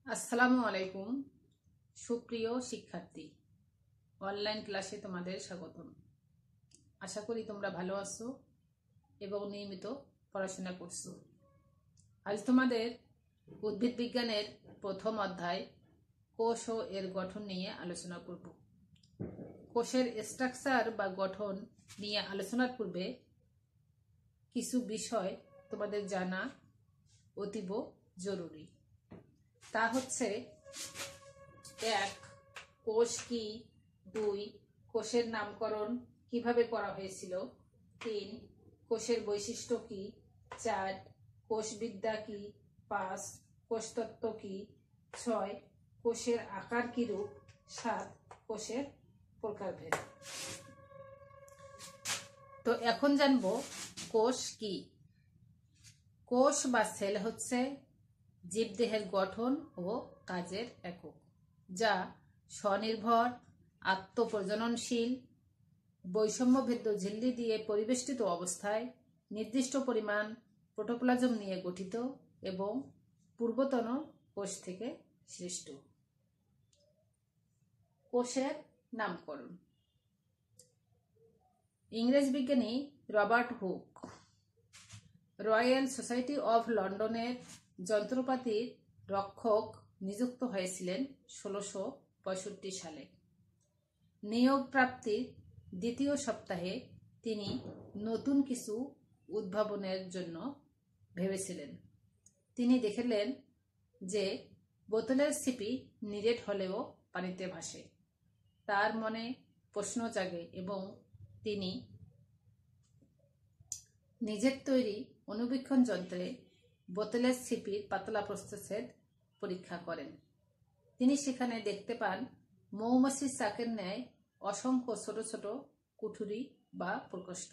আসসালামু আলাইকুম সুপ্রিয় শিক্ষার্থী, অনলাইন ক্লাসে তোমাদের স্বাগতম। আশা করি তোমরা ভালো আছো এবং নিয়মিত পড়াশোনা করছো। আজ তোমাদের উদ্ভিদ বিজ্ঞানের প্রথম অধ্যায় কোষ ও এর গঠন নিয়ে আলোচনা করব। কোষের স্ট্রাকচার বা গঠন নিয়ে আলোচনার পূর্বে কিছু বিষয় তোমাদের জানা অতীব জরুরি। তা হচ্ছে 1. কোষ কি? 2. কোষের নামকরণ কিভাবে করা হয়েছিল? 3. কোষের বৈশিষ্ট্য কি? 4. কোষবিদ্যা কি? 5. কোষতত্ত্ব কি? 6. কোষের আকার কিরূপ? 7. কোষের প্রকারভেদ। তো এখন জানবো কোষ কি। কোষ বা সেল হচ্ছে জীবদেহের গঠন ও কাজের একক, যা স্বনির্ভর, আত্মপ্রজননশীল, বৈষম্যভেদ্য ঝিল্লি দিয়ে পরিবেষ্টিত অবস্থায় নির্দিষ্ট পরিমাণ প্রোটোপ্লাজম নিয়ে গঠিত এবং পূর্বতন কোষ থেকে সৃষ্ট। কোষের নামকরণ। ইংরেজ বিজ্ঞানী Robert Hooke Royal Society of লন্ডনের যন্ত্রপাতির রক্ষক নিযুক্ত হয়েছিলেন 1665 সালে। নিয়োগ প্রাপ্তির দ্বিতীয় সপ্তাহে তিনি নতুন কিছু উদ্ভাবনের জন্য ভেবেছিলেন। তিনি দেখলেন যে বোতলের ছিপি নিরেট হলেও পানিতে ভাসে। তার মনে প্রশ্ন জাগে এবং তিনি নিজের তৈরি অণুবীক্ষণ যন্ত্রে বোতলের ছিপির পাতলা প্রস্থচ্ছেদ পরীক্ষা করেন। তিনি সেখানে দেখতে পান মৌমাছির চাকের ন্যায় অসংখ্য ছোট ছোট কুঠুরি বা প্রকোষ্ঠ।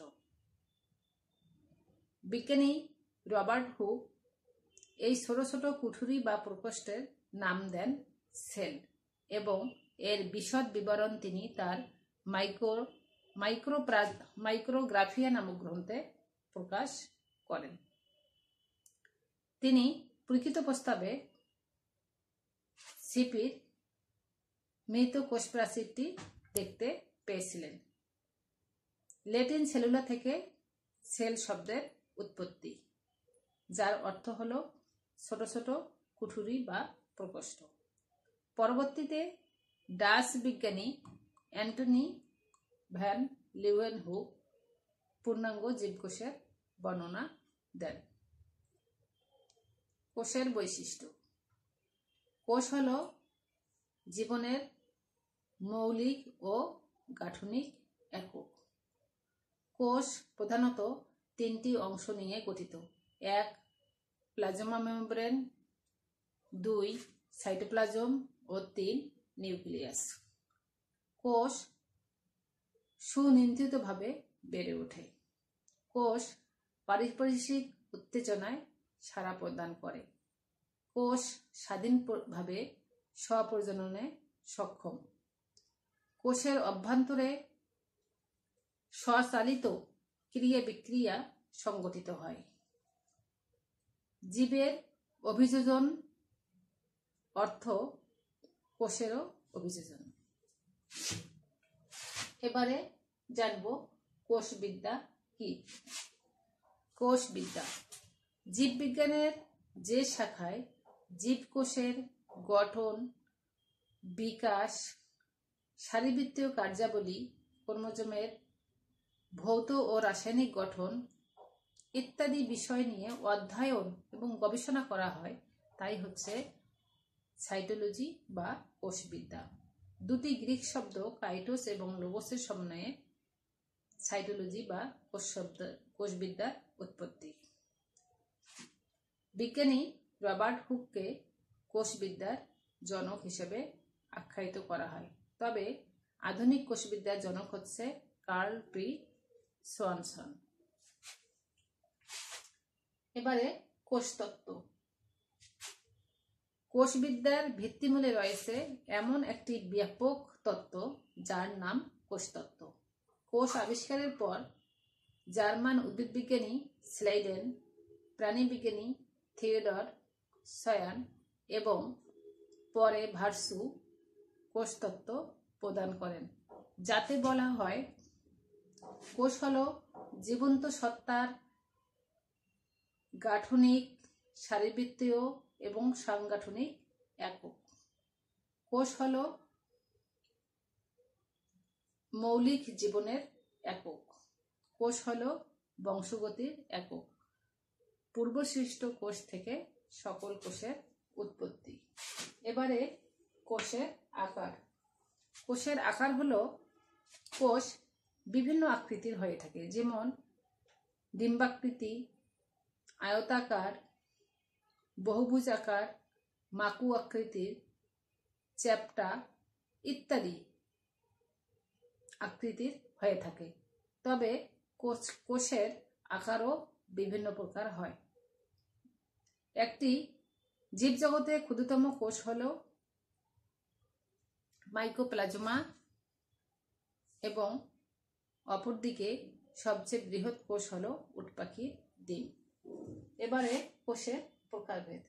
বিজ্ঞানী রবার্ট হুক এই ছোট ছোট কুঠুরি বা প্রকোষ্ঠের নাম দেন সেল এবং এর বিশদ বিবরণ তিনি তার মাইক্রোগ্রাফিয়া নামক গ্রন্থে প্রকাশ করেন। তিনি প্রকৃত প্রস্তাবে ছিপির মৃত কোষ প্রাচীরটি দেখতে পেয়েছিলেন। ল্যাটিন সেলুলা থেকে সেল শব্দের উৎপত্তি, যার অর্থ হল ছোট ছোট কুঠুরি বা প্রকোষ্ঠ। পরবর্তীতে ডাচ বিজ্ঞানী অ্যান্টনি ভ্যান লিউয়েনহুক পূর্ণাঙ্গ জীবকোষের বর্ণনা দেন। কোষের বৈশিষ্ট্য। কোষ হল জীবনের মৌলিক ও গাঠনিক একক। কোষ প্রধানত 3টি অংশ নিয়ে গঠিত। 1. Plasma membrane, 2. সাইটোপ্লাজম ও 3. নিউক্লিয়াস। কোষ সুনিয়ন্ত্রিতভাবে বেড়ে ওঠে। কোষ পারিপার্শ্বিক উত্তেজনায় সাড়া প্রদান করে। কোষ স্বাধীনভাবে স্বপ্রজননে সক্ষম। কোষের অভ্যন্তরে স্বচালিত ক্রিয়া বিক্রিয়া সংঘটিত হয়। জীবের অভিযোজন অর্থ কোষেরও অভিযোজন। এবারে জানবো কোষবিদ্যা কি। কোষবিদ্যা জীববিজ্ঞানের যে শাখায় জীবকোষের গঠন, বিকাশ, শারীরবৃত্তীয় কার্যাবলী, ক্রোমোজোমের ভৌত ও রাসায়নিক গঠন ইত্যাদি বিষয় নিয়ে অধ্যয়ন এবং গবেষণা করা হয়, তাই হচ্ছে সাইটোলজি বা কোষবিদ্যা। দুটি গ্রিক শব্দ কাইটোস এবং লোগোসের সমন্বয়ে সাইটোলজি বা কোষবিদ্যার উৎপত্তি। বিজ্ঞানী রবার্ট হুককে কোষবিদ্যার জনক হিসেবে আখ্যায়িত করা হয়, তবে আধুনিক কোষবিদ্যার জনক হচ্ছে কার্ল পি সোয়ানসন। এবারে কোষতত্ত্ব। কোষবিদ্যার ভিত্তিমূলে রয়েছে এমন একটি ব্যাপক তত্ত্ব যার নাম কোষতত্ত্ব। কোষ আবিষ্কারের পর জার্মান উদ্ভিদবিজ্ঞানী স্লাইডেন, প্রাণীবিজ্ঞানী থিওডর সয়ান এবং পরে ভার্সু কোষতত্ত্ব প্রদান করেন, যাতে বলা হয় কোষ হলো জীবন্ত সত্তার গাঠনিক, শারীরবৃত্তীয় এবং সাংগঠনিক একক। কোষ হলো মৌলিক জীবনের একক। কোষ হলো বংশগতির একক। পূর্বসৃষ্ট কোষ থেকে সকল কোষের উৎপত্তি। এবারে কোষের আকার। কোষের আকার হলো কোষ বিভিন্ন আকৃতির হয়ে থাকে, যেমন ডিম্বাকৃতি, আয়তাকার, বহুভুজ আকার, মাকু আকৃতির, চ্যাপ্টা ইত্যাদি আকৃতির হয়ে থাকে। তবে কোষের আকারও বিভিন্ন প্রকার হয়। একটি জীবজগতের ক্ষুদ্রতম কোষ হলো মাইকোপ্লাজমা এবং অপরদিকে সবচেয়ে বৃহৎ কোষ হলো উট পাখির ডিম। এবারে কোষের প্রকারভেদ।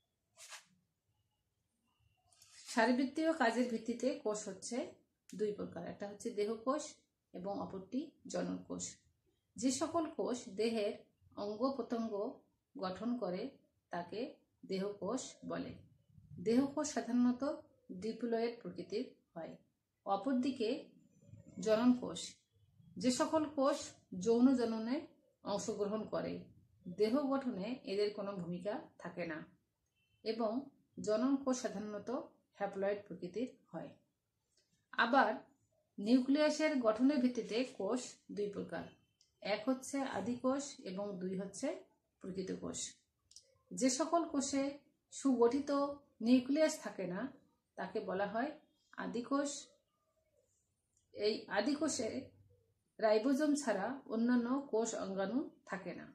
শারীরবৃত্তীয় কাজের ভিত্তিতে কোষ হচ্ছে দুই প্রকার, একটা হচ্ছে দেহকোষ এবং অপরটি জননকোষ। যে সকল কোষ দেহের অঙ্গ প্রত্যঙ্গ গঠন করে তাকে দেহকোষ বলে। দেহকোষ সাধারণত ডিপ্লয়েড প্রকৃতির হয়। অপরদিকে জননকোষ, যে সকল কোষ যৌন জননে অংশগ্রহণ করে, দেহ গঠনে এদের কোনো ভূমিকা থাকে না, এবং জননকোষ সাধারণত হ্যাপ্লয়েড প্রকৃতির হয়। আবার নিউক্লিয়াসের গঠনের ভিত্তিতে কোষ দুই প্রকার, এক হচ্ছে আদিকোষ এবং দুই হচ্ছে প্রকৃত কোষ। যে সকল কোষে সুগঠিত নিউক্লিয়াস থাকে না তাকে বলা হয় আদিকোষ। এই আদিকোষে রাইবোজোম ছাড়া অন্যান্য কোষ অঙ্গাণু থাকে না।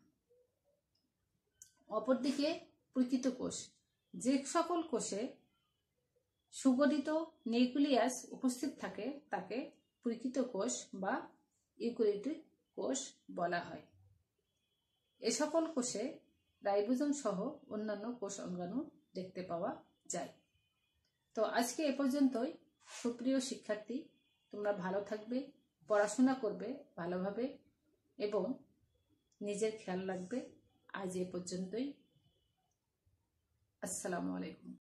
অপরদিকে প্রকৃত কোষ, যে সকল কোষে সুগঠিত নিউক্লিয়াস উপস্থিত থাকে তাকে প্রকৃত কোষ বা ইউক্যারিওটিক কোষ বলা হয়। এ সকল কোষে রাইবোজোম সহ অন্যান্য কোষ অঙ্গাণু দেখতে পাওয়া যায়। তো আজকে এ পর্যন্তই। সুপ্রিয় শিক্ষার্থী, তোমরা ভালো থাকবে, পড়াশোনা করবে ভালোভাবে এবং নিজের খেয়াল রাখবে। আজ এ পর্যন্তই। আসসালামু আলাইকুম।